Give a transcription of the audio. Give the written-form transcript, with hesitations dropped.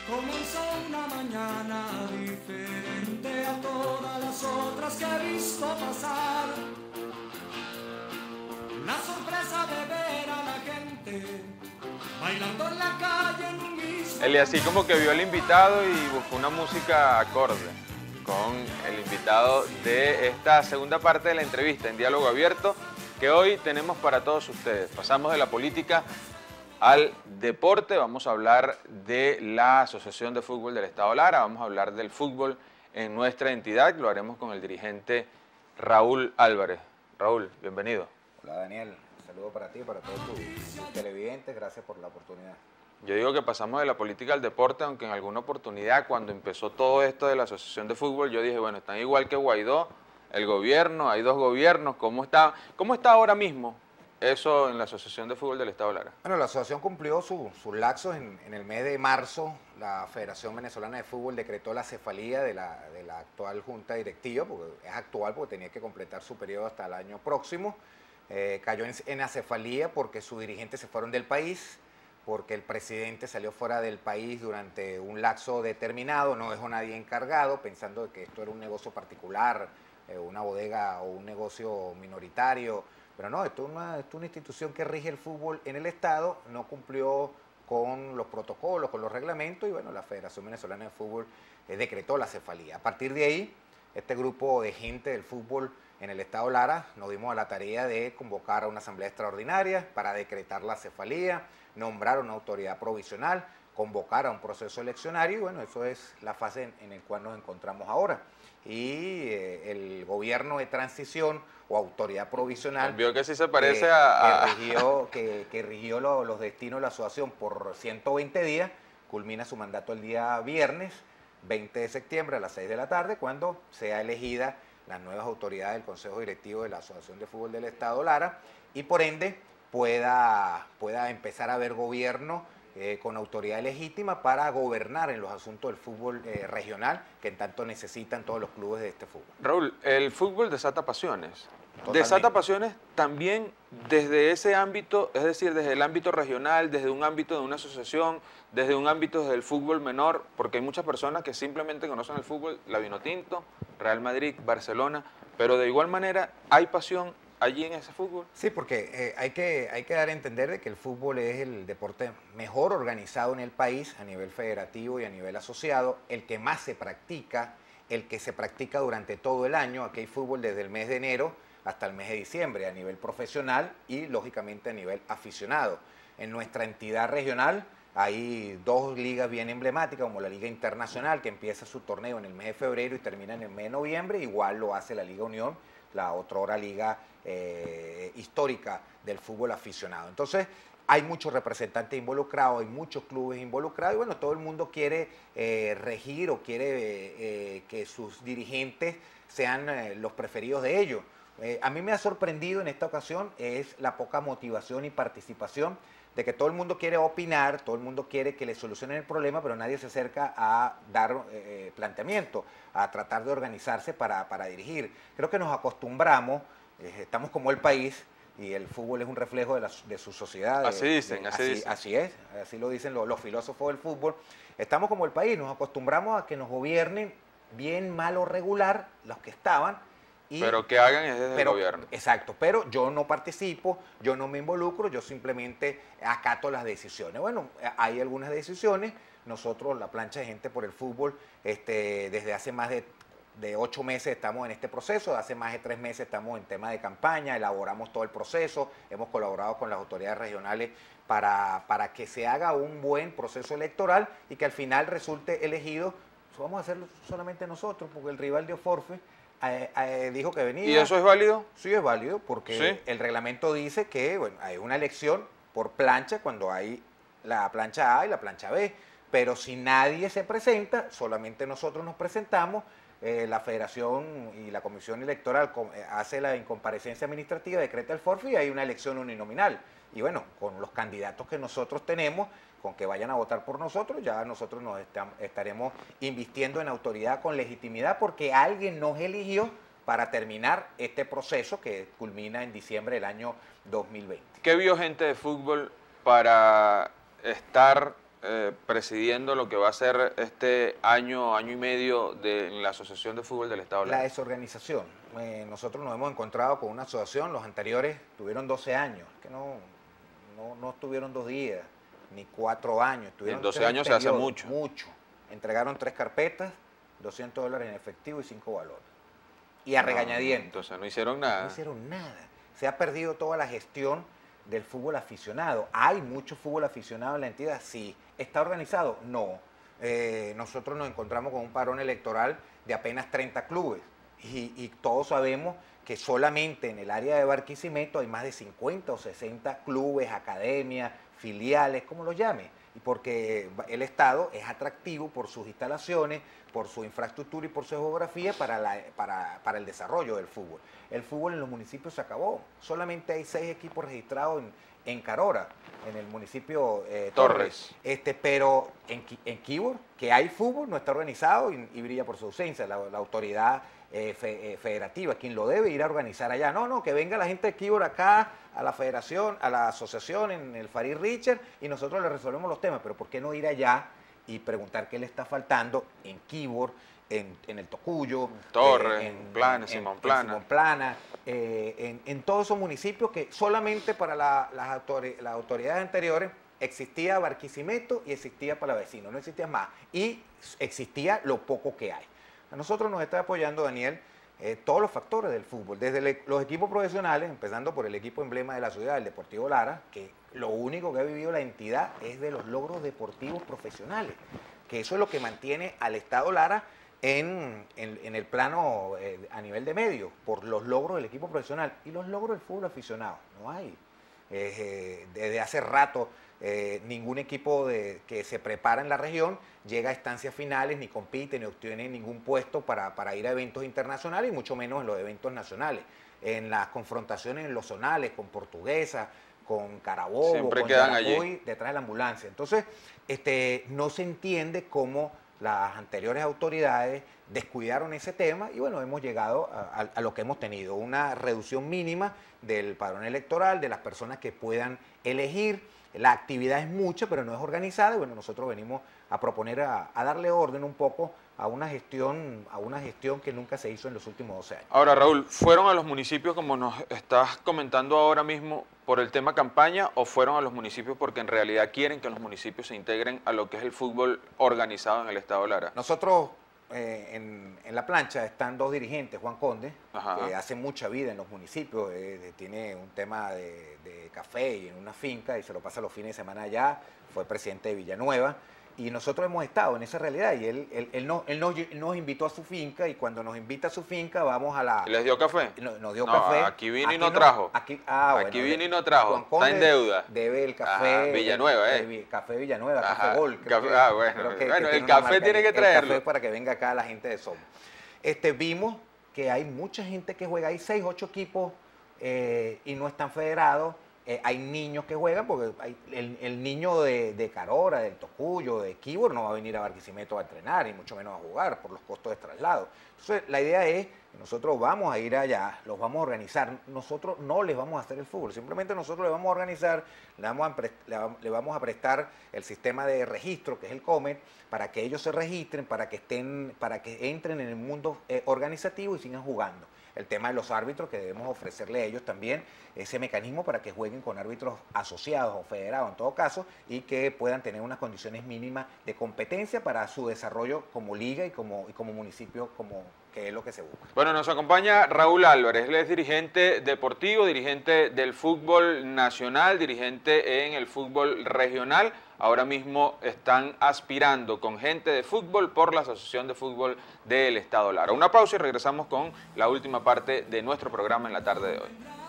Comenzó una mañana diferente a todas las otras que he visto pasar. La sorpresa de ver a la gente bailando en la calle en un mismo. Eli así como que vio al invitado y buscó una música acorde con el invitado de esta segunda parte de la entrevista en Diálogo Abierto que hoy tenemos para todos ustedes. Pasamos de la política al deporte, vamos a hablar de la Asociación de Fútbol del Estado Lara, vamos a hablar del fútbol en nuestra entidad, lo haremos con el dirigente Raúl Álvarez. Raúl, bienvenido. Hola Daniel, un saludo para ti y para todos tus televidentes, gracias por la oportunidad. Yo digo que pasamos de la política al deporte, aunque en alguna oportunidad cuando empezó todo esto de la Asociación de Fútbol, yo dije, bueno, están igual que Guaidó, el gobierno, hay dos gobiernos, ¿cómo está ahora mismo eso en la Asociación de Fútbol del Estado Lara? Bueno, la asociación cumplió sus lapsos en el mes de marzo. La Federación Venezolana de Fútbol decretó la cefalía de la actual junta directiva, porque es actual, porque tenía que completar su periodo hasta el año próximo. Cayó en acefalía porque sus dirigentes se fueron del país, porque el presidente salió fuera del país durante un lapso determinado, no dejó nadie encargado, pensando que esto era un negocio particular, una bodega o un negocio minoritario. Pero no, esto es una institución que rige el fútbol en el Estado, no cumplió con los protocolos, con los reglamentos, y bueno, la Federación Venezolana de Fútbol decretó la cefalía. A partir de ahí, este grupo de gente del fútbol en el Estado Lara nos dimos a la tarea de convocar a una asamblea extraordinaria para decretar la cefalía, nombrar una autoridad provisional, convocar a un proceso eleccionario, y bueno, eso es la fase en la cual nos encontramos ahora. Y el gobierno de transición o autoridad provisional Vio que sí se parece que rigió los destinos de la asociación por 120 días, culmina su mandato el día viernes 20 de septiembre a las 6 de la tarde, cuando sea elegida las nuevas autoridades del Consejo Directivo de la Asociación de Fútbol del Estado Lara, y por ende pueda empezar a haber gobierno con autoridad legítima para gobernar en los asuntos del fútbol regional que en tanto necesitan todos los clubes de este fútbol. Raúl, el fútbol desata pasiones. Totalmente. Desata pasiones también desde ese ámbito, es decir, desde el ámbito regional, desde un ámbito de una asociación, desde un ámbito del fútbol menor, porque hay muchas personas que simplemente conocen el fútbol, la Vinotinto, Real Madrid, Barcelona, pero de igual manera hay pasión allí en ese fútbol. Sí, porque hay que dar a entender de que el fútbol es el deporte mejor organizado en el país a nivel federativo y a nivel asociado, el que más se practica, el que se practica durante todo el año. Aquí hay fútbol desde el mes de enero hasta el mes de diciembre a nivel profesional y lógicamente a nivel aficionado. En nuestra entidad regional hay dos ligas bien emblemáticas, como la Liga Internacional, que empieza su torneo en el mes de febrero y termina en el mes de noviembre, igual lo hace la Liga Unión, la otrora liga histórica del fútbol aficionado. Entonces, hay muchos representantes involucrados, hay muchos clubes involucrados, y bueno, todo el mundo quiere regir o quiere que sus dirigentes sean los preferidos de ellos. A mí me ha sorprendido en esta ocasión es la poca motivación y participación de que todo el mundo quiere opinar, todo el mundo quiere que le solucionen el problema, pero nadie se acerca a dar planteamiento, a tratar de organizarse para dirigir. Creo que nos acostumbramos, estamos como el país, y el fútbol es un reflejo de su sociedad. Así dicen, así dicen. Así es, así lo dicen los filósofos del fútbol. Estamos como el país, nos acostumbramos a que nos gobiernen bien, mal o regular los que estaban. Pero que hagan es desde el gobierno. Exacto, pero yo no participo, yo no me involucro, yo simplemente acato las decisiones. Bueno, hay algunas decisiones, nosotros, la plancha de gente por el fútbol, desde hace más de 8 meses estamos en este proceso, hace más de 3 meses estamos en tema de campaña, elaboramos todo el proceso, hemos colaborado con las autoridades regionales para que se haga un buen proceso electoral y que al final resulte elegido. Vamos a hacerlo solamente nosotros, porque el rival de Oforfe dijo que venía. ¿Y eso es válido? Sí, es válido, porque ¿Sí? el reglamento dice que bueno, hay una elección por plancha cuando hay la plancha A y la plancha B, pero si nadie se presenta, solamente nosotros nos presentamos, la Federación y la Comisión Electoral hace la incomparecencia administrativa, decreta el forfait y hay una elección uninominal. Y bueno, con los candidatos que nosotros tenemos, con que vayan a votar por nosotros, ya nosotros nos estaremos invistiendo en autoridad con legitimidad porque alguien nos eligió para terminar este proceso que culmina en diciembre del año 2020. ¿Qué vio gente de fútbol para estar presidiendo lo que va a ser este año, año y medio de la Asociación de Fútbol del Estado La Lara? desorganización. Nosotros nos hemos encontrado con una asociación, los anteriores tuvieron 12 años, que no estuvieron 2 días, ni 4 años. En 12 años se hace mucho. Mucho. Entregaron 3 carpetas, $200 en efectivo y 5 valores. Y a regañadientes. Entonces no hicieron nada. No hicieron nada. Se ha perdido toda la gestión del fútbol aficionado. ¿Hay mucho fútbol aficionado en la entidad? Sí. ¿Está organizado? No. Nosotros nos encontramos con un padrón electoral de apenas 30 clubes y todos sabemos que solamente en el área de Barquisimeto hay más de 50 o 60 clubes, academias, filiales, como lo llame. Y porque el Estado es atractivo por sus instalaciones, por su infraestructura y por su geografía para el desarrollo del fútbol. El fútbol en los municipios se acabó. Solamente hay 6 equipos registrados en Carora, en el municipio Torres. Pero en Quibor, que hay fútbol, no está organizado y brilla por su ausencia. La autoridad federativa, quien lo debe ir a organizar allá. No, que venga la gente de Quibor acá, a la federación, a la asociación, en el Farid Richard, y nosotros le resolvemos los temas. Pero ¿por qué no ir allá y preguntar qué le está faltando en Quibor, en el Tocuyo, Torres, en Simón Plana, en todos esos municipios que solamente para las autoridades anteriores existía Barquisimeto y existía Palavecino, no existía más, y existía lo poco que hay. A nosotros nos está apoyando, Daniel, todos los factores del fútbol, desde los equipos profesionales, empezando por el equipo emblema de la ciudad, el Deportivo Lara, que lo único que ha vivido la entidad es de los logros deportivos profesionales, que eso es lo que mantiene al Estado Lara en el plano a nivel de medio, por los logros del equipo profesional y los logros del fútbol aficionado. No hay. Desde hace rato ningún equipo que se prepara en la región llega a instancias finales, ni compite, ni obtiene ningún puesto para ir a eventos internacionales y mucho menos en los eventos nacionales. En las confrontaciones en los zonales, con Portuguesa, con Carabobo, siempre con quedan Yaracuy, allí detrás de la ambulancia. Entonces, no se entiende cómo las anteriores autoridades descuidaron ese tema y bueno, hemos llegado a lo que hemos tenido, una reducción mínima del padrón electoral, de las personas que puedan elegir. La actividad es mucha, pero no es organizada y bueno, nosotros venimos a proponer a darle orden un poco a una gestión que nunca se hizo en los últimos 12 años. Ahora, Raúl, ¿fueron a los municipios, como nos estás comentando ahora mismo, por el tema campaña o fueron a los municipios porque en realidad quieren que los municipios se integren a lo que es el fútbol organizado en el Estado Lara? Nosotros, en la plancha están 2 dirigentes, Juan Conde, Ajá, que hace mucha vida en los municipios, tiene un tema de café y en una finca y se lo pasa los fines de semana allá, fue presidente de Villanueva. Y nosotros hemos estado en esa realidad y él nos invitó a su finca y cuando nos invita a su finca vamos a la... ¿Les dio café? Nos dio café. Aquí vino y no trajo. Aquí vino y no trajo. Está en deuda. Debe el café... Ajá, Villanueva, Café Villanueva, Ajá, Café Gol. Bueno, el café tiene que traerlo. El café para que venga acá la gente de Somos. Vimos que hay mucha gente que juega, hay 6, 8 equipos y no están federados. Hay niños que juegan, porque el niño de Carora, del Tocuyo, de Quibor, no va a venir a Barquisimeto a entrenar, y mucho menos a jugar por los costos de traslado. Entonces, la idea es que nosotros vamos a ir allá, los vamos a organizar. Nosotros no les vamos a hacer el fútbol, simplemente nosotros les vamos a organizar, le vamos a prestar el sistema de registro, que es el COMET, para que ellos se registren, para que entren en el mundo organizativo y sigan jugando. El tema de los árbitros, que debemos ofrecerle a ellos también ese mecanismo para que jueguen con árbitros asociados o federados en todo caso y que puedan tener unas condiciones mínimas de competencia para su desarrollo como liga y como municipio, que es lo que se busca. Bueno, nos acompaña Raúl Álvarez, él es dirigente deportivo, dirigente del fútbol nacional, dirigente en el fútbol regional. Ahora mismo están aspirando con gente de fútbol por la Asociación de Fútbol del Estado Lara. Una pausa y regresamos con la última parte de nuestro programa en la tarde de hoy.